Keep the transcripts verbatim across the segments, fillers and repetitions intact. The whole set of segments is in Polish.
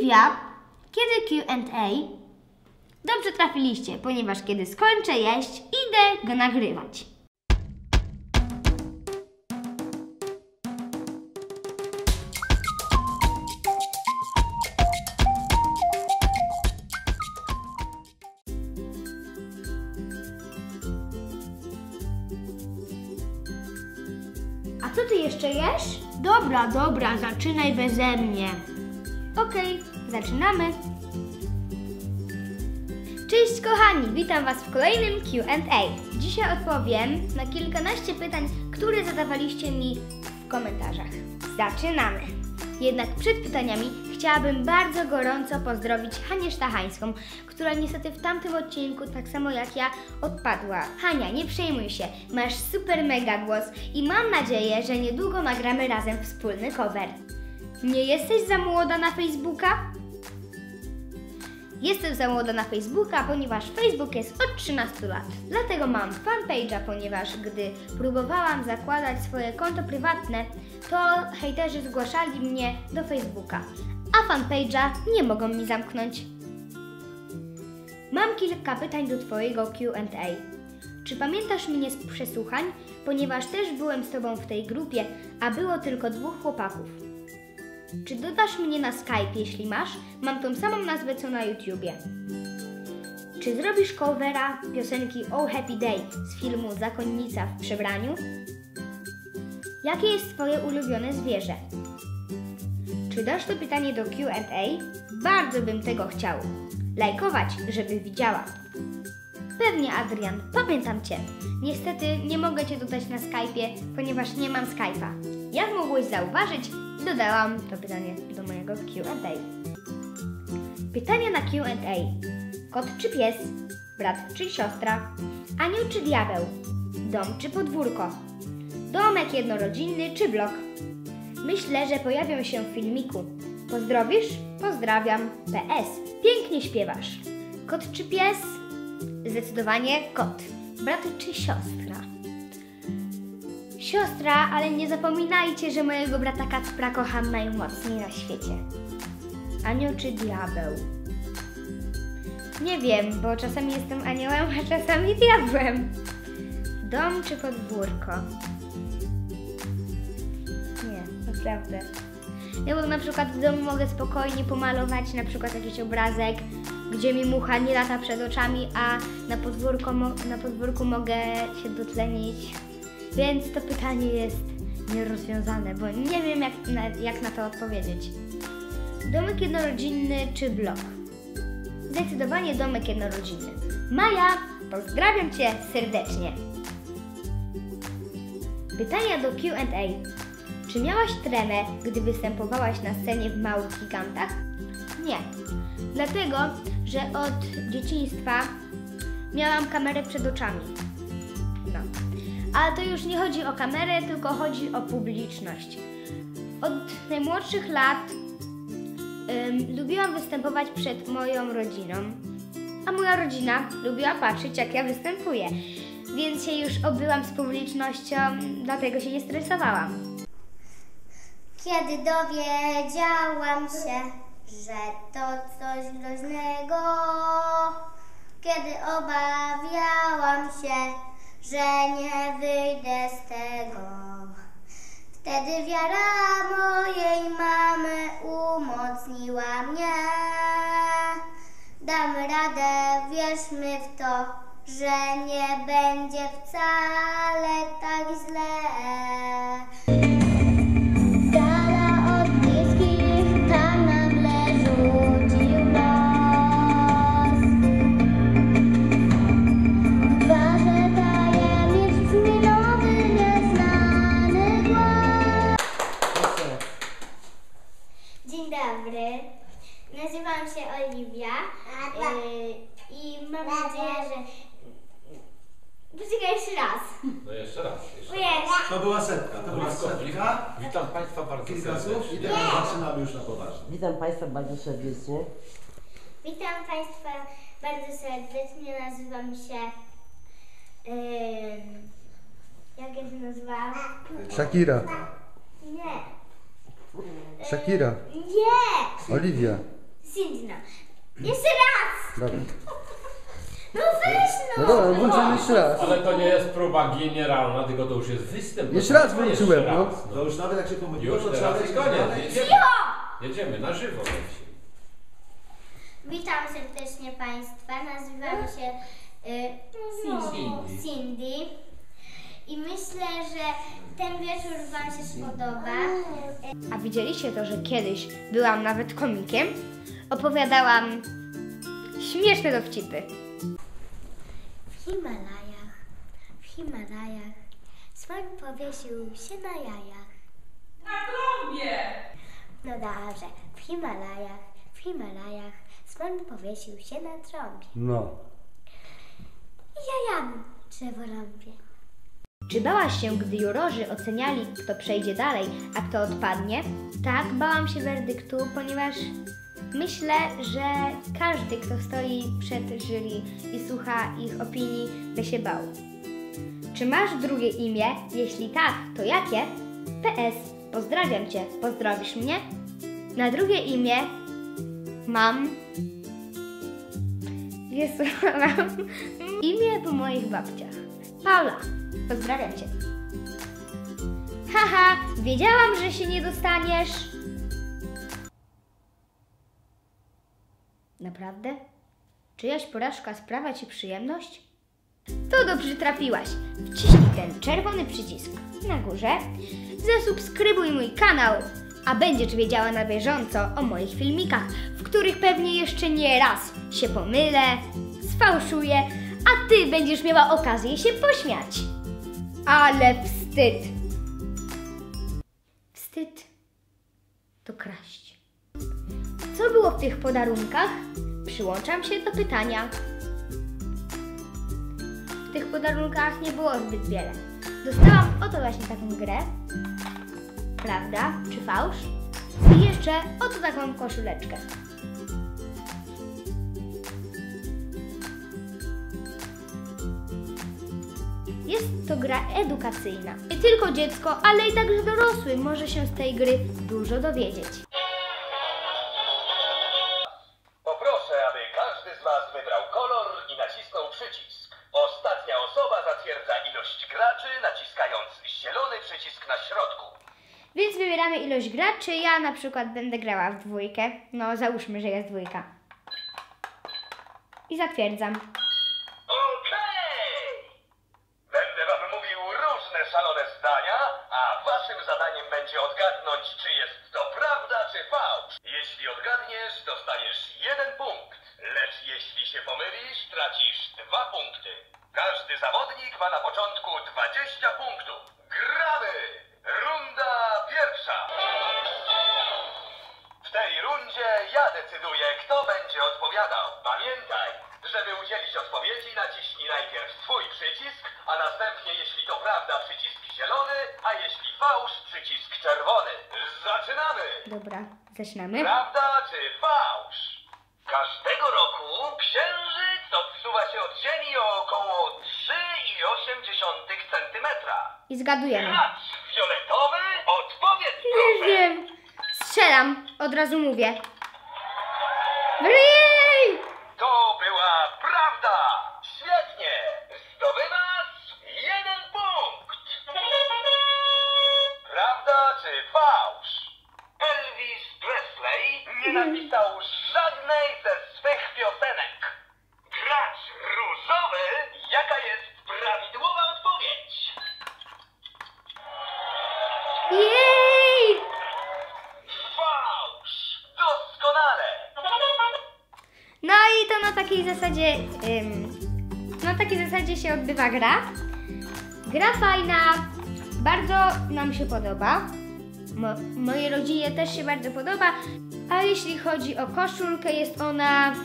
Oliwia, kiedy Q and A? Dobrze trafiliście, ponieważ kiedy skończę jeść, idę go nagrywać. A co ty jeszcze jesz? Dobra, dobra, zaczynaj beze mnie. Okej, zaczynamy. Cześć kochani, witam Was w kolejnym Q and A. Dzisiaj odpowiem na kilkanaście pytań, które zadawaliście mi w komentarzach. Zaczynamy. Jednak przed pytaniami chciałabym bardzo gorąco pozdrowić Hanię Sztachańską, która niestety w tamtym odcinku, tak samo jak ja, odpadła. Hania, nie przejmuj się, masz super mega głos i mam nadzieję, że niedługo nagramy razem wspólny cover. Nie jesteś za młoda na Facebooka? Jestem za młoda na Facebooka, ponieważ Facebook jest od trzynastu lat. Dlatego mam fanpage'a, ponieważ gdy próbowałam zakładać swoje konto prywatne, to hejterzy zgłaszali mnie do Facebooka, a fanpage'a nie mogą mi zamknąć. Mam kilka pytań do Twojego Q and A. Czy pamiętasz mnie z przesłuchań? Ponieważ też byłem z Tobą w tej grupie, a było tylko dwóch chłopaków. Czy dodasz mnie na Skype, jeśli masz? Mam tą samą nazwę co na YouTubie. Czy zrobisz covera piosenki Oh Happy Day z filmu Zakonnica w przebraniu? Jakie jest Twoje ulubione zwierzę? Czy dasz to pytanie do Q and A? Bardzo bym tego chciał. Lajkować, żeby widziała. Pewnie, Adrian, pamiętam Cię. Niestety nie mogę Cię dodać na Skype'ie, ponieważ nie mam Skype'a. Jak mogłeś zauważyć, dodałam to pytanie do mojego Q and A. Pytania na Q and A. Kot czy pies? Brat czy siostra? Anioł czy diabeł? Dom czy podwórko? Domek jednorodzinny czy blok? Myślę, że pojawią się w filmiku. Pozdrowisz? Pozdrawiam. P S. Pięknie śpiewasz. Kot czy pies? Zdecydowanie kot. Brat czy siostra? Siostra, ale nie zapominajcie, że mojego brata Kacpra kocham najmocniej na świecie. Anioł czy diabeł? Nie wiem, bo czasami jestem aniołem, a czasami diabłem. Dom czy podwórko? Nie, naprawdę. Ja bo na przykład w domu mogę spokojnie pomalować na przykład jakiś obrazek, gdzie mi mucha nie lata przed oczami, a na podwórko, na podwórku mogę się dotlenić. Więc to pytanie jest nierozwiązane, bo nie wiem jak na, jak na to odpowiedzieć. Domek jednorodzinny czy blok? Zdecydowanie domek jednorodzinny. Maja, pozdrawiam Cię serdecznie. Pytania do Q and A. Czy miałaś tremę, gdy występowałaś na scenie w Małych Gigantach? Nie. Dlatego, że od dzieciństwa miałam kamerę przed oczami. No. Ale to już nie chodzi o kamerę, tylko chodzi o publiczność. Od najmłodszych lat ym, lubiłam występować przed moją rodziną, a moja rodzina lubiła patrzeć, jak ja występuję. Więc się już obyłam z publicznością, dlatego się nie stresowałam. Kiedy dowiedziałam się, że to coś groźnego, kiedy obawiałam się, że nie wyjdę z tego, wtedy wiara mojej mamy umocniła mnie. Damy radę, wierzmy w to, że nie będzie wcale tak źle. Nazywam się Oliwia yy, i mam nadzieję, że... Poczekaj jeszcze raz. No jeszcze raz. Jeszcze raz. To była setka, to była setka. Witam Państwa bardzo Kilka słów i serdecznie. teraz zaczynamy już na poważnie. Witam Państwa bardzo serdecznie. Witam Państwa bardzo serdecznie, nazywam się... Yy, jak ja się nazywam? Shakira. Nie. Shakira. Nie! Oliwia. Jeszcze raz! Dobra. No weź No no! dobra, włączymy jeszcze raz. Ale to nie jest próba generalna, tylko to już jest występ. Jeszcze raz To włączyłem, jeszcze no. raz, To już nawet jak się pomyliło, Już to teraz trzeba jest lecieć koniec. dalej. Jedziemy. Jedziemy na żywo. leci. Witam serdecznie Państwa, nazywam się y, no, Cindy. Cindy i myślę, że ten wieczór Wam się spodoba. A widzieliście to, że kiedyś byłam nawet komikiem? Opowiadałam śmieszne dowcipy. W Himalajach, w Himalajach słoń powiesił się na jajach. Na trąbie! No dobrze, w Himalajach, w Himalajach słoń powiesił się na trąbie. No. I jajami drzewo rąbie. Czy bałaś się, gdy jurorzy oceniali, kto przejdzie dalej, a kto odpadnie? Tak, bałam się werdyktu, ponieważ myślę, że każdy, kto stoi przed jury i słucha ich opinii, by się bał. Czy masz drugie imię? Jeśli tak, to jakie? P S. Pozdrawiam Cię. Pozdrowisz mnie? Na drugie imię mam... Jezu, mam imię po moich babciach. Paula. Pozdrawiam Cię. Haha, wiedziałam, że się nie dostaniesz. Naprawdę? Czyjaś porażka sprawia Ci przyjemność? To dobrze trafiłaś. Wciśnij ten czerwony przycisk na górze. Zasubskrybuj mój kanał, a będziesz wiedziała na bieżąco o moich filmikach, w których pewnie jeszcze nie raz się pomylę, sfałszuję, a Ty będziesz miała okazję się pośmiać. Ale wstyd. Wstyd to kraść. Co było w tych podarunkach? Przyłączam się do pytania. W tych podarunkach nie było zbyt wiele. Dostałam oto właśnie taką grę. Prawda czy fałsz? I jeszcze oto taką koszuleczkę. Jest to gra edukacyjna. Nie tylko dziecko, ale i także dorosły może się z tej gry dużo dowiedzieć. Poproszę, aby każdy z Was wybrał kolor i nacisnął przycisk. Ostatnia osoba zatwierdza ilość graczy, naciskając zielony przycisk na środku. Więc wybieramy ilość graczy. Ja na przykład będę grała w dwójkę. No załóżmy, że jest dwójka. I zatwierdzam. Okej! Będę Wam mówił różne szalone zdania, a Waszym zadaniem będzie odgadnąć, czy jest to prawda, czy fałsz. Jeśli odgadniesz, dostaniesz jeden punkt, lecz jeśli się pomylisz, tracisz dwa punkty. Każdy zawodnik ma na początku dwadzieścia punktów. Gramy! Runda pierwsza. W tej rundzie ja decyduję, kto będzie odpowiadał. Pamiętaj, żeby udzielić odpowiedzi, naciśnij najpierw swój przycisk, a następnie, jeśli to prawda, przycisk zielony, a jeśli fałsz, przycisk czerwony. Zaczynamy! Dobra, zaczynamy. Prawda czy fałsz? Każdego roku Księżyc odsuwa się od Ziemi o około trzy i osiem dziesiątych centymetra. I zgadujemy. Gracz fioletowy, odpowiedz Nie proszę. wiem. Strzelam, od razu mówię. Jej! To była prawda! Świetnie! Zdobywasz jeden punkt! Prawda czy fałsz? Elvis Presley nie napisał żadnej ze swych piosenek. Gracz różowy, jaka jest prawidłowa odpowiedź? Jej! Fałsz! Doskonale! No i to na takiej zasadzie, ym, na takiej zasadzie się odbywa gra. Gra fajna, bardzo nam się podoba. Mo, mojej rodzinie też się bardzo podoba. A jeśli chodzi o koszulkę, jest ona,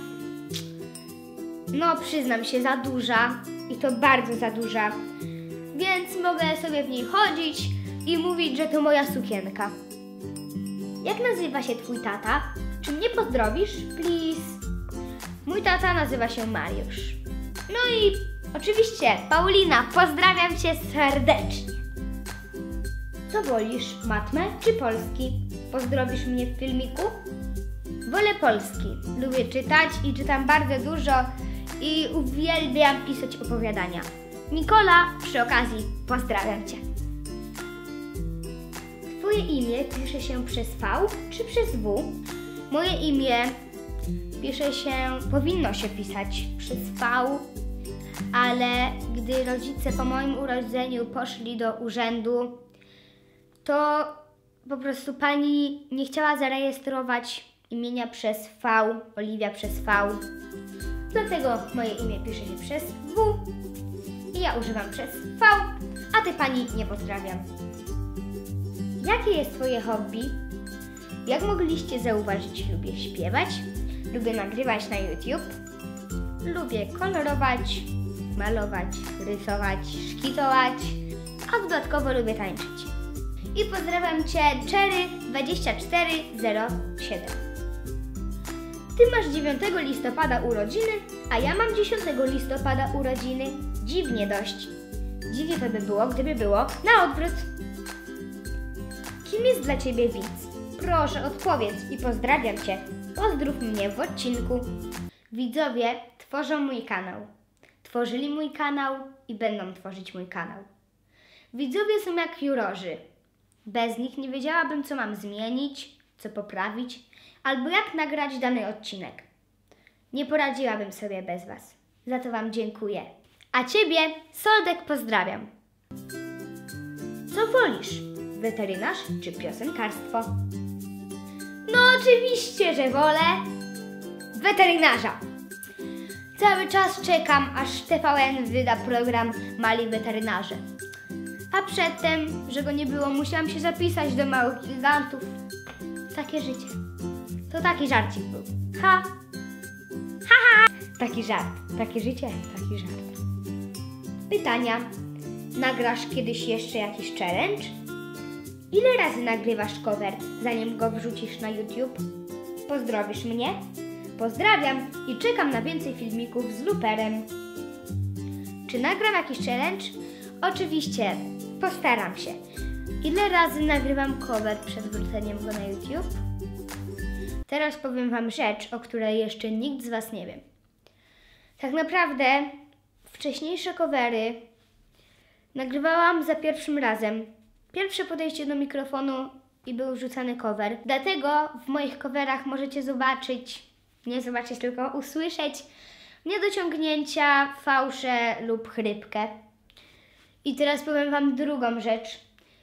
no przyznam się, za duża. I to bardzo za duża. Więc mogę sobie w niej chodzić i mówić, że to moja sukienka. Jak nazywa się twój tata? Czy mnie pozdrowisz? Please. Mój tata nazywa się Mariusz. No i oczywiście Paulina, pozdrawiam Cię serdecznie. Co wolisz, matmę czy polski? Pozdrowisz mnie w filmiku? Wolę polski. Lubię czytać i czytam bardzo dużo i uwielbiam pisać opowiadania. Nikola, przy okazji pozdrawiam Cię. Twoje imię pisze się przez V czy przez W? Moje imię pisze się, powinno się pisać przez V, ale gdy rodzice po moim urodzeniu poszli do urzędu, to po prostu pani nie chciała zarejestrować imienia przez V, Oliwia przez V. Dlatego moje imię pisze się przez W i ja używam przez V, a Ty pani nie pozdrawiam. Jakie jest Twoje hobby? Jak mogliście zauważyć, lubię śpiewać, lubię nagrywać na YouTube, lubię kolorować, malować, rysować, szkicować, a dodatkowo lubię tańczyć. I pozdrawiam Cię Cherry dwadzieścia cztery zero siedem. Ty masz dziewiątego listopada urodziny, a ja mam dziesiątego listopada urodziny. Dziwnie dość. Dziwnie to by było, gdyby było na odwrót. Kim jest dla Ciebie widz? Proszę odpowiedz i pozdrawiam Cię. Pozdrów mnie w odcinku. Widzowie tworzą mój kanał. Tworzyli mój kanał i będą tworzyć mój kanał. Widzowie są jak jurorzy. Bez nich nie wiedziałabym, co mam zmienić, co poprawić, albo jak nagrać dany odcinek. Nie poradziłabym sobie bez Was. Za to Wam dziękuję. A Ciebie, Soldek, pozdrawiam. Co wolisz? Weterynarz czy piosenkarstwo? No oczywiście, że wolę weterynarza. Cały czas czekam, aż T V N wyda program Mali Weterynarze. A przedtem, że go nie było, musiałam się zapisać do Małych Gigantów. Takie życie. To taki żarcik był. Ha! Ha, ha! Taki żart. Takie życie, taki żart. Pytania. Nagrasz kiedyś jeszcze jakiś challenge? Ile razy nagrywasz cover, zanim go wrzucisz na YouTube? Pozdrowisz mnie? Pozdrawiam i czekam na więcej filmików z Luperem. Czy nagram jakiś challenge? Oczywiście, postaram się. Ile razy nagrywam cover przed wrzuceniem go na YouTube? Teraz powiem Wam rzecz, o której jeszcze nikt z Was nie wie. Tak naprawdę wcześniejsze covery nagrywałam za pierwszym razem. Pierwsze podejście do mikrofonu i był wrzucany cover. Dlatego w moich coverach możecie zobaczyć, nie zobaczyć, tylko usłyszeć niedociągnięcia, fałsze lub chrypkę. I teraz powiem Wam drugą rzecz.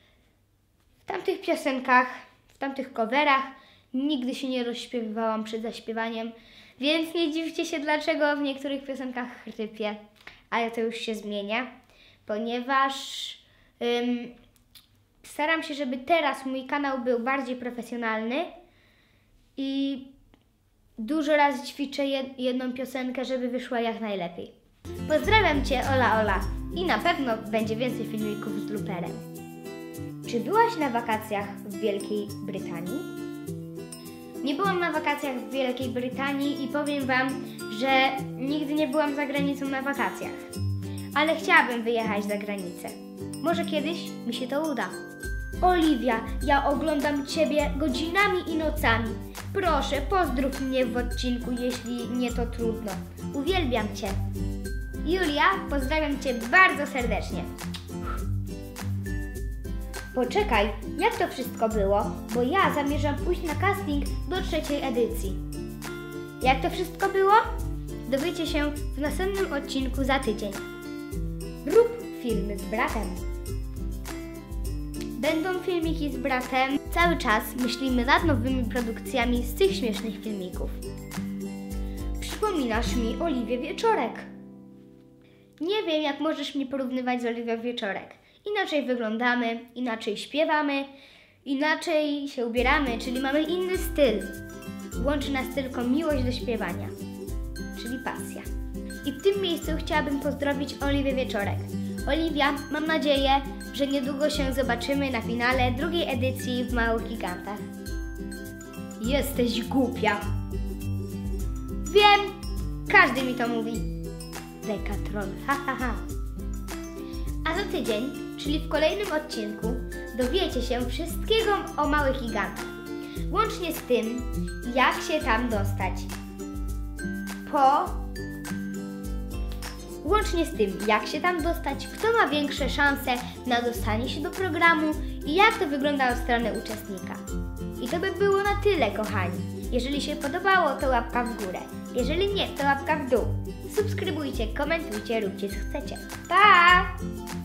W tamtych piosenkach, w tamtych coverach nigdy się nie rozśpiewywałam przed zaśpiewaniem, więc nie dziwcie się, dlaczego w niektórych piosenkach chrypię. Ale to już się zmienia, ponieważ ym, staram się, żeby teraz mój kanał był bardziej profesjonalny i dużo razy ćwiczę jedną piosenkę, żeby wyszła jak najlepiej. Pozdrawiam Cię, Ola Ola, i na pewno będzie więcej filmików z Luperem. Czy byłaś na wakacjach w Wielkiej Brytanii? Nie byłam na wakacjach w Wielkiej Brytanii i powiem Wam, że nigdy nie byłam za granicą na wakacjach. Ale chciałabym wyjechać za granicę. Może kiedyś mi się to uda. Oliwia, ja oglądam Ciebie godzinami i nocami. Proszę, pozdrów mnie w odcinku, jeśli nie to trudno. Uwielbiam Cię. Julia, pozdrawiam Cię bardzo serdecznie. Poczekaj, jak to wszystko było? Bo ja zamierzam pójść na casting do trzeciej edycji. Jak to wszystko było? Dowiecie się w następnym odcinku za tydzień. Rób filmy z bratem. Będą filmiki z bratem. Cały czas myślimy nad nowymi produkcjami z tych śmiesznych filmików. Przypominasz mi Oliwię Wieczorek. Nie wiem, jak możesz mnie porównywać z Oliwią Wieczorek. Inaczej wyglądamy, inaczej śpiewamy, inaczej się ubieramy, czyli mamy inny styl. Łączy nas tylko miłość do śpiewania, czyli pasja. I w tym miejscu chciałabym pozdrowić Oliwię Wieczorek. Oliwia, mam nadzieję, że niedługo się zobaczymy na finale drugiej edycji w Małych Gigantach. Jesteś głupia. Wiem, każdy mi to mówi. Beka troll, ha ha ha. A za tydzień, czyli w kolejnym odcinku, dowiecie się wszystkiego o Małych Gigantach. łącznie z tym, jak się tam dostać. Po... Łącznie z tym, jak się tam dostać, kto ma większe szanse na dostanie się do programu i jak to wygląda od strony uczestnika. I to by było na tyle, kochani. Jeżeli się podobało, to łapka w górę. Jeżeli nie, to łapka w dół. Subskrybujcie, komentujcie, róbcie co chcecie. Pa!